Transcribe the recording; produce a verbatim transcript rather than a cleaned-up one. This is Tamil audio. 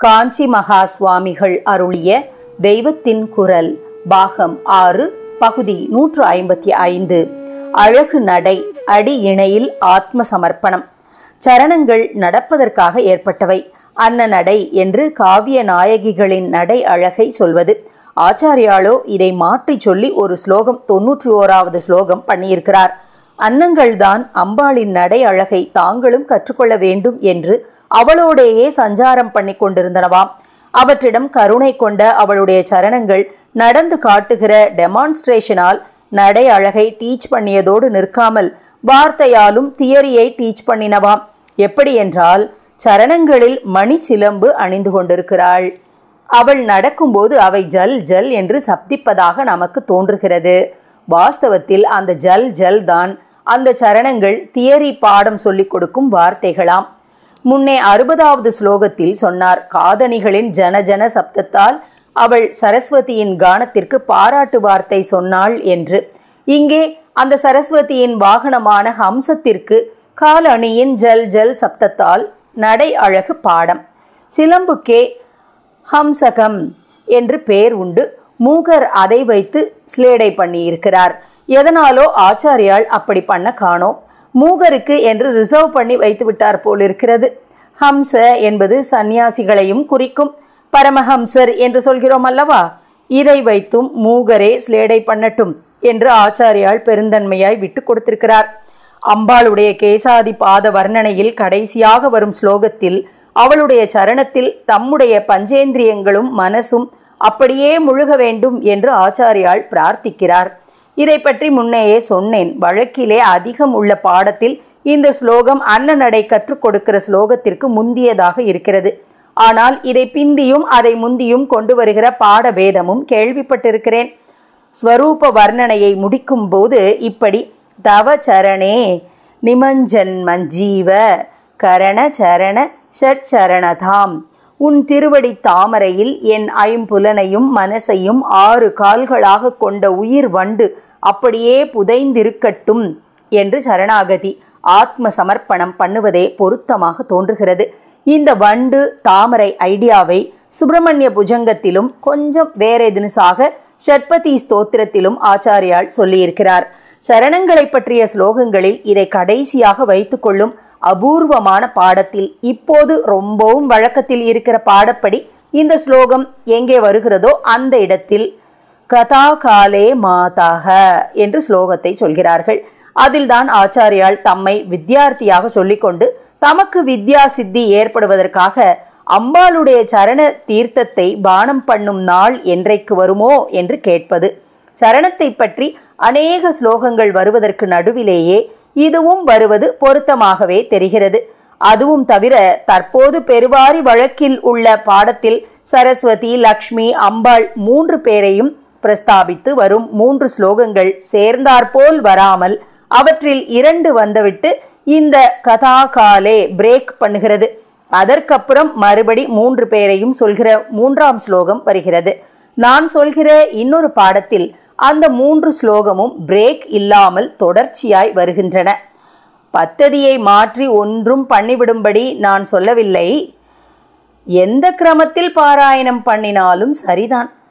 காஞ்சி மகா சுவாமிகள் அருளிய தெய்வத்தின் குரல் பாகம் ஆறு பகுதி நூற்று ஐம்பத்தி ஐந்து. அழகு நடை அடி இணையில் ஆத்ம சமர்ப்பணம். சரணங்கள் நடப்பதற்காக ஏற்பட்டவை. அன்ன நடை என்று காவிய நாயகிகளின் நடை அழகை சொல்வது. ஆச்சாரியாலோ இதை மாற்றி சொல்லி ஒரு ஸ்லோகம் தொன்னூற்றி ஓராவது ஸ்லோகம் பண்ணியிருக்கிறார். அன்னங்கள்தான் அம்பாளின் நடை அழகை தாங்களும் கற்றுக்கொள்ள வேண்டும் என்று அவளோடையே சஞ்சாரம் பண்ணி கொண்டிருந்தனவாம். அவற்றிடம் கருணை கொண்ட அவளுடைய சரணங்கள் நடந்து காட்டுகிற டெமான்ஸ்ட்ரேஷனால் நடை அழகை டீச் பண்ணியதோடு நிற்காமல் வார்த்தையாலும் தியரியை டீச் பண்ணினவாம். எப்படி என்றால், சரணங்களில் மணி சிலம்பு அணிந்து கொண்டிருக்கிறாள். அவள் நடக்கும்போது அவை ஜல் ஜல் என்று சப்திப்பதாக நமக்கு தோன்றுகிறது. வாஸ்தவத்தில் அந்த ஜல் ஜல் தான் அந்த சரணங்கள் தியரி பாடம் சொல்லிக் கொடுக்கும் வார்த்தைகளாம். முன்னே அறுபதாவது ஸ்லோகத்தில் சொன்னார், காதணிகளின் ஜன ஜன சப்தத்தால் அவள் சரஸ்வதியின் கானத்திற்கு பாராட்டு வார்த்தை சொன்னாள் என்று. இங்கே அந்த சரஸ்வதியின் வாகனமான ஹம்சத்திற்கு காலணியின் ஜல் ஜல் சப்தத்தால் நடை அழகு பாடம். சிலம்புக்கே ஹம்சகம் என்று பெயர் உண்டு. மூகர் அதை வைத்து ஸ்லேடை பண்ணியிருக்கிறார். எதனாலோ ஆச்சாரியால் அப்படி பண்ண காணோம். மூகருக்கு என்று ரிசர்வ் பண்ணி வைத்து விட்டார் போல் இருக்கிறது. ஹம்ச என்பது சந்நியாசிகளையும் குறிக்கும். பரமஹம்சர் என்று சொல்கிறோம் அல்லவா, இதை வைத்தும் மூகரே ஸ்லேடை பண்ணட்டும் என்று ஆச்சாரியால் பெருந்தன்மையாய் விட்டு கொடுத்திருக்கிறார். அம்பாளுடைய கேசாதி பாத வர்ணனையில் கடைசியாக வரும் ஸ்லோகத்தில் அவளுடைய சரணத்தில் தம்முடைய பஞ்சேந்திரியங்களும் மனசும் அப்படியே முழுக வேண்டும் என்று ஆச்சாரியால் பிரார்த்திக்கிறார். இதை பற்றி முன்னையே சொன்னேன். வழக்கிலே அதிகம் உள்ள பாடத்தில் இந்த ஸ்லோகம் அன்ன நடை கற்றுக் கொடுக்கிற ஸ்லோகத்திற்கு முந்தியதாக இருக்கிறது. ஆனால் இதை பிந்தியும் அதை முந்தியும் கொண்டு வருகிற பாட பேதமும் கேள்விப்பட்டிருக்கிறேன். ஸ்வரூப வர்ணனையை முடிக்கும் போது இப்படி, தவ சரணே நிமஞ்சன் மஞ்சீவ கரண சரண ஷட்சரணதாம். உன் திருவடி தாமரையில் என் ஐம்புலனையும் மனசையும் ஆறு கால்களாக கொண்ட உயிர் வண்டு அப்படியே புதைந்திருக்கட்டும் என்று சரணாகதி ஆத்ம சமர்ப்பணம் பண்ணுவதே பொருத்தமாக தோன்றுகிறது. இந்த வண்டு தாமரை ஐடியாவை சுப்பிரமணிய புஜங்கத்திலும் கொஞ்சம் வேற தினசாக ஷட்பதி ஸ்தோத்திரத்திலும் ஆச்சாரியால் சொல்லியிருக்கிறார். சரணங்களை பற்றிய ஸ்லோகங்களில் இதை கடைசியாக வைத்து கொள்ளும் அபூர்வமான பாடத்தில் இப்போது ரொம்பவும் வழக்கத்தில் இருக்கிற பாடப்படி இந்த ஸ்லோகம் எங்கே வருகிறதோ அந்த இடத்தில் கதா காலே மாதாக என்று ஸ்லோகத்தை சொல்கிறார்கள். அதில்தான் ஆச்சாரியால் தம்மை வித்யார்த்தியாக சொல்லிக்கொண்டு தமக்கு வித்யா சித்தி ஏற்படுவதற்காக அம்பாளுடைய சரண தீர்த்தத்தை பானம் பண்ணும் நாள் என்றைக்கு வருமோ என்று கேட்பது. சரணத்தை பற்றி அநேக ஸ்லோகங்கள் வருவதற்கு நடுவிலேயே இதுவும் வருவது பொருத்தமாகவே தெரிகிறது. அதுவும் தவிர தற்போது பெருவாரி வழக்கில் உள்ள பாடத்தில் சரஸ்வதி, லக்ஷ்மி, அம்பாள் மூன்று பேரையும் பிரஸ்தாபித்து வரும் மூன்று ஸ்லோகங்கள் சேர்ந்தாற்போல் வராமல் அவற்றில் இரண்டு வந்துவிட்டு இந்த கதா காலே பிரேக் பண்ணுகிறது. அதற்கப்புறம் மறுபடி மூன்று பேரையும் சொல்கிற மூன்றாம் ஸ்லோகம் வருகிறது. நான் சொல்கிற இன்னொரு பாடத்தில் அந்த மூன்று ஸ்லோகமும் பிரேக் இல்லாமல் தொடர்ச்சியாய் வருகின்றன. பத்ததியை மாற்றி ஒன்றும் பண்ணிவிடும்படி நான் சொல்லவில்லை. எந்த கிரமத்தில் பாராயணம் பண்ணினாலும் சரிதான்.